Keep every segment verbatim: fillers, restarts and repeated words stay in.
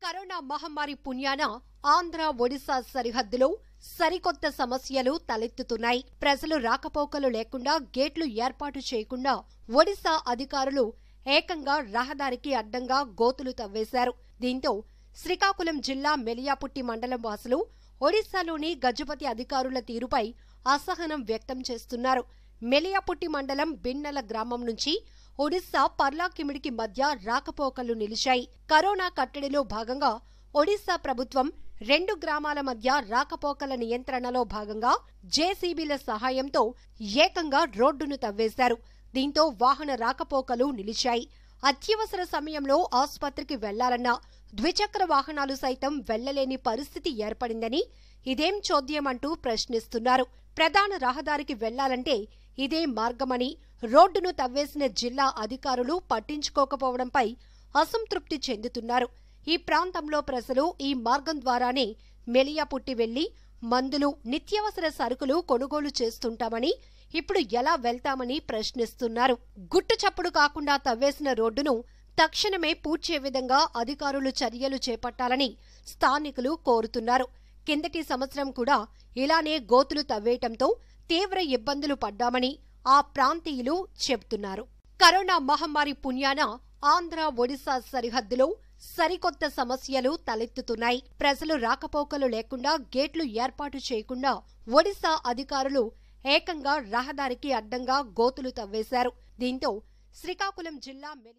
Corona మహమ్మారి పుణ్యాన ఆంధ్ర ఒడిశా సరిహద్దులో సరికొత్త సమస్యలు తలెత్తుతున్నాయి. ప్రజలు రాకపోకలు లేకుండా గేట్లు ఏర్పాటు చేయకుండా ఒడిశా అధికారులు ఏకంగా రహదారికి అడ్డంగా గోతులు తవ్వేశారు. దీంతో శ్రీకాకుళం జిల్లా మెలియాపుట్టి మండలం వాసులు ఒడిశాలోని గజపతి అధికారుల తీరుపై అసహనం వ్యక్తం చేస్తున్నారు. మెలియాపుట్టి మండలం బిన్నెల గ్రామం నుంచి ఒడిశా పర్లాకిమిడికి మధ్య రాకపోకలు నిలిచాయి. కరోనా కట్టడిలో భాగంగా ఒడిశా ప్రభుత్వం రెండు గ్రామాల మధ్య రాకపోకల నియంత్రణలో భాగంగా జేసీబీల సహాయంతో ఏకంగా రోడ్డును తవ్వేశారు. దీంతో వాహన రాకపోకలు నిలిచాయి. అత్యవసర సమయంలో ఆసుపత్రికి వెళ్లాలన్నా ద్విచక్ర వాహనాలు సైతం వెళ్లలేని పరిస్థితి ఏర్పడిందని, ఇదేం చోద్యమంటూ ప్రశ్నిస్తున్నారు. ప్రధాన రహదారికి వెళ్లాలంటే ఇదే మార్గమని రోడ్డును తవ్వేసిన జిల్లా అధికారులు పట్టించుకోకపోవడంపై అసంతృప్తి చెందుతున్నారు. ఈ ప్రాంతంలో ప్రజలు ఈ మార్గం ద్వారానే మెలియాపుట్టి వెళ్లి మందులు, నిత్యావసర సరుకులు కొనుగోలు చేస్తుంటామని, ఇప్పుడు ఎలా వెళ్తామని ప్రశ్నిస్తున్నారు. గుట్టు చప్పుడు కాకుండా తవ్వేసిన రోడ్డును తక్షణమే పూడ్చే విధంగా అధికారులు చర్యలు చేపట్టాలని స్థానికులు కోరుతున్నారు. కిందటి సంవత్సరం కూడా ఇలానే గోతులు తవ్వేయటంతో తీవ్ర ఇబ్బందులు పడ్డామని ఆ ప్రాంతీయులు చెబుతున్నారు. కరోనా మహమ్మారి పుణ్యాన ఆంధ్ర ఒడిశా సరిహద్దులో సరికొత్త సమస్యలు తలెత్తుతున్నాయి. ప్రజలు రాకపోకలు లేకుండా గేట్లు ఏర్పాటు చేయకుండా ఒడిశా అధికారులు ఏకంగా రహదారికి అడ్డంగా గోతులు తవ్వేశారు. దీంతో శ్రీకాకుళం జిల్లా మెలి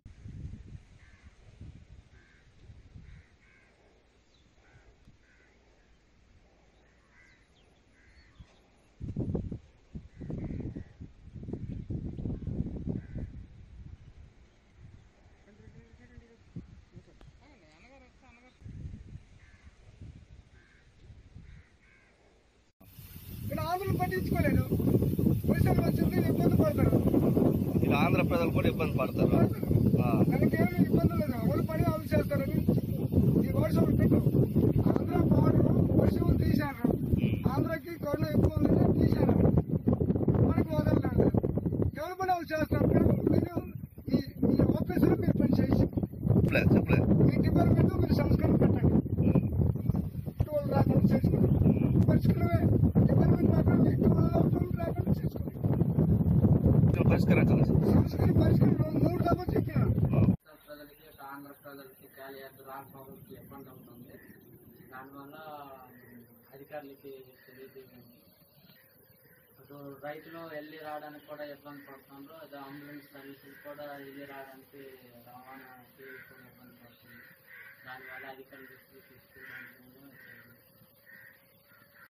ఆంధ్రలో పట్టించుకోలేదు. ఒడిశాలో వచ్చింది ఇబ్బంది పడతారు. ఇలా ఆంధ్ర ప్రజలు కూడా ఇబ్బంది పడతారు. మనకేమీ ఇబ్బంది లేదు. వాళ్ళు పని వాళ్ళు చేస్తారని ఈ వర్షాలు పెట్టు. ఆంధ్ర బార్డర్ వర్షం తీశారు. ఆంధ్రకి కరోనా ఎక్కువ ఉందని తీశారు. మనకు వదలలేదు. ఎవరు పని వాళ్ళు చేస్తారు. మీరు ఈ ఆఫీసులో మీరు పని చేసి చెప్పలేదు మీ డిపార్ట్మెంట్ మీరు సంస్కరణ పెట్టండి. టోల్ రాకుండా చేసుకోండి. పరిష్కరమే డిపార్ట్మెంట్ మాత్రం మీ టోల్ టోల్ రాకుండా చేసుకోండి. పరిష్కరించాలి. సంస్కరణ పరిష్కరణ మూడు దాకా చెప్పినారు. ప్రజలకి ఆంధ్ర ప్రజలకి క్యాలియర్ రాకపోకలకి ఇబ్బంది అవుతుంది. దానివల్ల అధికారులకి తెలియజేయండి. అటు రైతులు వెళ్ళి రావడానికి కూడా ఇబ్బంది పడుతున్నారు. అది అంబులెన్స్ సర్వీసులు కూడా వెళ్ళి రావడానికి రవాణాకి కూడా ఇబ్బంది పడుతుంది. దానివల్ల అధికారులు దృష్టికి తీసుకోవడానికి